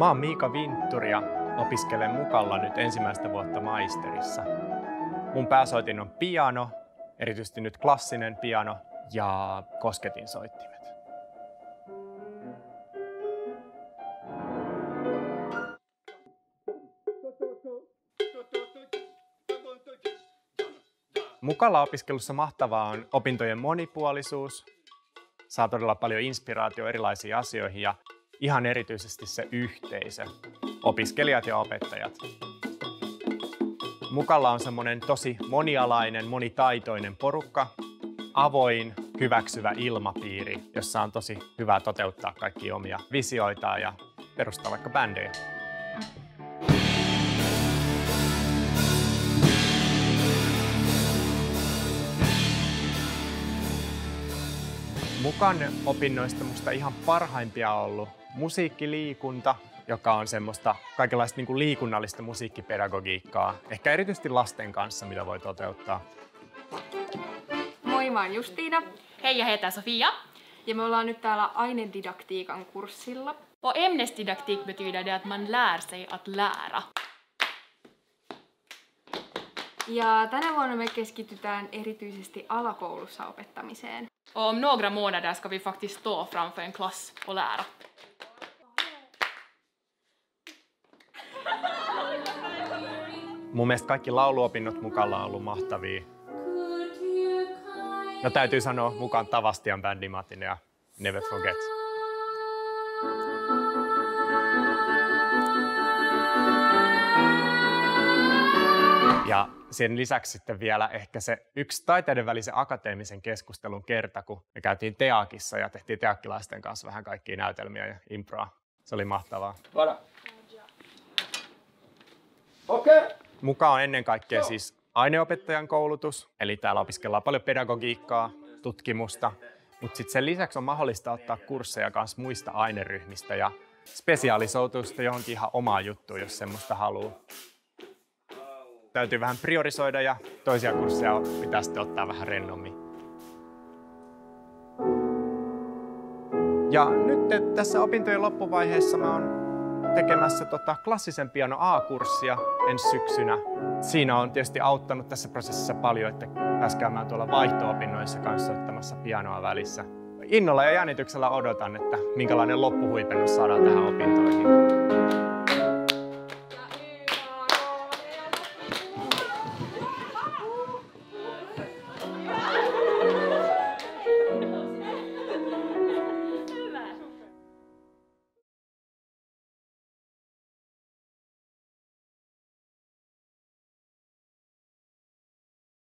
Mä oon Miika Vintturi ja opiskelen Mukalla nyt ensimmäistä vuotta maisterissa. Mun pääsoitin on piano, erityisesti nyt klassinen piano ja kosketinsoittimet. Mukalla opiskelussa mahtavaa on opintojen monipuolisuus. Saa todella paljon inspiraatiota erilaisiin asioihin ja ihan erityisesti se yhteisö, opiskelijat ja opettajat. Mukalla on semmoinen tosi monialainen, monitaitoinen porukka, avoin, hyväksyvä ilmapiiri, jossa on tosi hyvä toteuttaa kaikki omia visioitaan ja perustaa vaikka bändejä. Mukan opinnoista musta ihan parhaimpia on ollut musiikkiliikunta, joka on semmoista kaikenlaista niin kuin liikunnallista musiikkipedagogiikkaa, ehkä erityisesti lasten kanssa, mitä voi toteuttaa. Moi, mä oon Justiina. Hej, jag heter Sofia. Ja me ollaan nyt täällä ainedidaktiikan kurssilla. Och ämnesdidaktik betyder det att man lär sig att lära. Ja tänä vuonna me keskitytään erityisesti alakoulussa opettamiseen. Och om några månader ska vi faktiskt stå framför en klass och lära. Mun mielestä kaikki lauluopinnot Mukalla on ollut mahtavia. No täytyy sanoa mukaan Tavastian bändimatin ja Never Forget. Ja sen lisäksi sitten vielä ehkä se yksi taiteiden välisen akateemisen keskustelun kerta, kun me käytiin Teakissa ja tehtiin teakkilaisten kanssa vähän kaikkia näytelmiä ja improa. Se oli mahtavaa. Okei. Mukaan on ennen kaikkea siis aineopettajan koulutus, eli täällä opiskellaan paljon pedagogiikkaa, tutkimusta, mutta sitten sen lisäksi on mahdollista ottaa kursseja myös muista aineryhmistä ja spesialisoitua johonkin ihan omaan juttuun, jos semmoista haluaa. Täytyy vähän priorisoida ja toisia kursseja pitää sitten ottaa vähän rennommin. Ja nyt tässä opintojen loppuvaiheessa mä oon tekemässä klassisen piano A-kurssia ensi syksynä. Siinä on tietysti auttanut tässä prosessissa paljon, että pääs käymään tuolla vaihto-opinnoissa kanssa soittamassa pianoa välissä. Innolla ja jännityksellä odotan, että minkälainen loppuhuipennus saadaan tähän opintoihin.